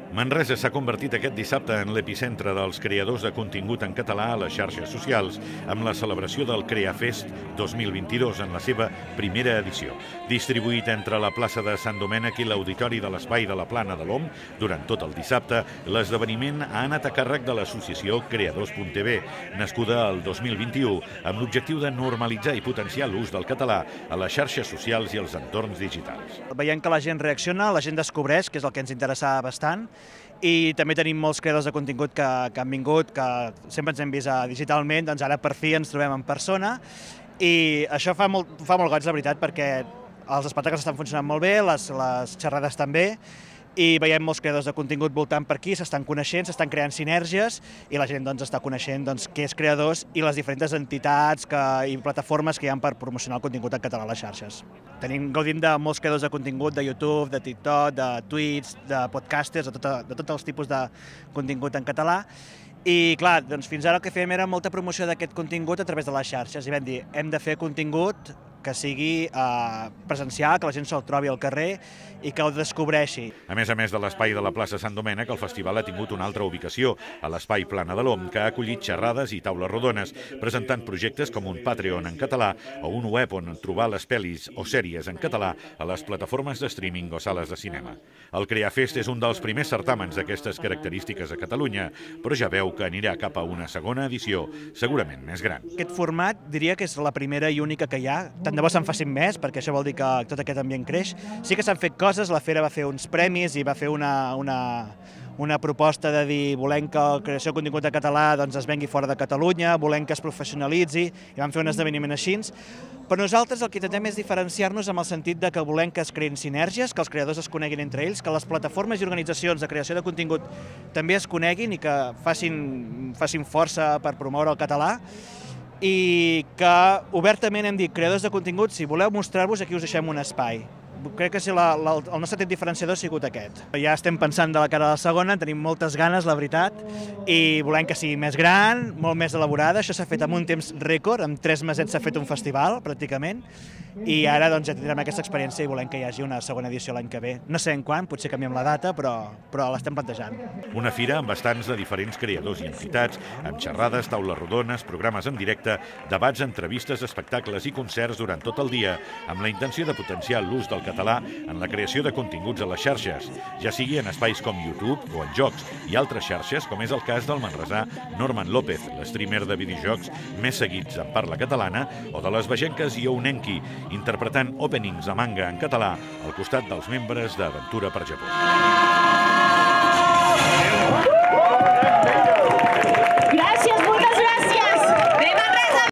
Manresa s'ha convertit aquest dissabte en l'epicentre dels creadors de contingut en català a les xarxes socials, amb la celebració del CreaFest 2022 en la seva primera edició. Distribuït entre la plaça de Sant Domènec i l'auditori de l'Espai de la Plana de l'Om, durant tot el dissabte, l'esdeveniment ha anat a càrrec de l'associació Creadors.tv, nascuda el 2021, amb l'objectiu de normalitzar i potenciar l'ús del català a les xarxes socials i els entorns digitals. Veiem que la gent reacciona, la gent descobreix, que és el que ens interessava bastant, i també tenim molts creadors de contingut que han vingut, que sempre ens hem vist digitalment, doncs ara per fi ens trobem en persona, i això fa molt goig, la veritat, perquè els espectacles estan funcionant molt bé, les xerrades també, i veiem molts creadors de contingut voltant per aquí, s'estan coneixent, s'estan creant sinergies, i la gent està coneixent què és Creadors i les diferents entitats i plataformes que hi ha per promocionar el contingut en català a les xarxes. Gaudim de molts creadors de contingut, de YouTube, de TikTok, de Twitch, de podcasters, de tots els tipus de contingut en català. I clar, fins ara el que fèiem era molta promoció d'aquest contingut a través de les xarxes, i vam dir, hem de fer contingut que sigui presencial, que la gent se'l trobi al carrer i que el descobreixi. A més de l'espai de la plaça Sant Domènec, el festival ha tingut una altra ubicació, a l'espai Plana de l'Om, que ha acollit xerrades i taules rodones, presentant projectes com un Patreon en català o un web on trobar les pel·lis o sèries en català a les plataformes de streaming o sales de cinema. El CreaFest és un dels primers certàmens d'aquestes característiques a Catalunya, però ja veu que anirà cap a una segona edició, segurament més gran. Aquest format diria que és la primera i única que hi ha. Tant de bo se'n facin més, perquè això vol dir que tot aquest ambient creix. Sí que s'han fet coses, la Fera va fer uns premis i va fer una proposta de dir volem que la creació de contingut en català es vengui fora de Catalunya, volem que es professionalitzi, i vam fer un esdeveniment així. Però nosaltres el que intentem és diferenciar-nos amb el sentit de que volem que es creïn sinergies, que els creadors es coneguin entre ells, que les plataformes i organitzacions de creació de contingut també es coneguin i que facin força per promoure el català, i que obertament hem dit, creadors de contingut, si voleu mostrar-vos, aquí us deixem un espai. Crec que el nostre tret diferenciador ha sigut aquest. Ja estem pensant de la cara de la segona, tenim moltes ganes, la veritat, i volem que sigui més gran, molt més elaborada. Això s'ha fet en un temps rècord, en 3 mesets s'ha fet un festival, pràcticament, i ara ja tindrem aquesta experiència i volem que hi hagi una segona edició l'any que ve. No sé en quan, potser canviem la data, però l'estem plantejant. Una fira amb bastants de diferents creadors i entitats, amb xerrades, taules rodones, programes en directe, debats, entrevistes, espectacles i concerts durant tot el dia, amb la intenció de potenciar l'ús del català en la creació de continguts a les xarxes, ja sigui en espais com YouTube o en jocs i altres xarxes, com és el cas del manresà Norman López, l'streamer de videojocs més seguits en parla catalana, o de les vegenques Younenki, interpretant openings de manga en català al costat dels membres d'Aventura per Japó.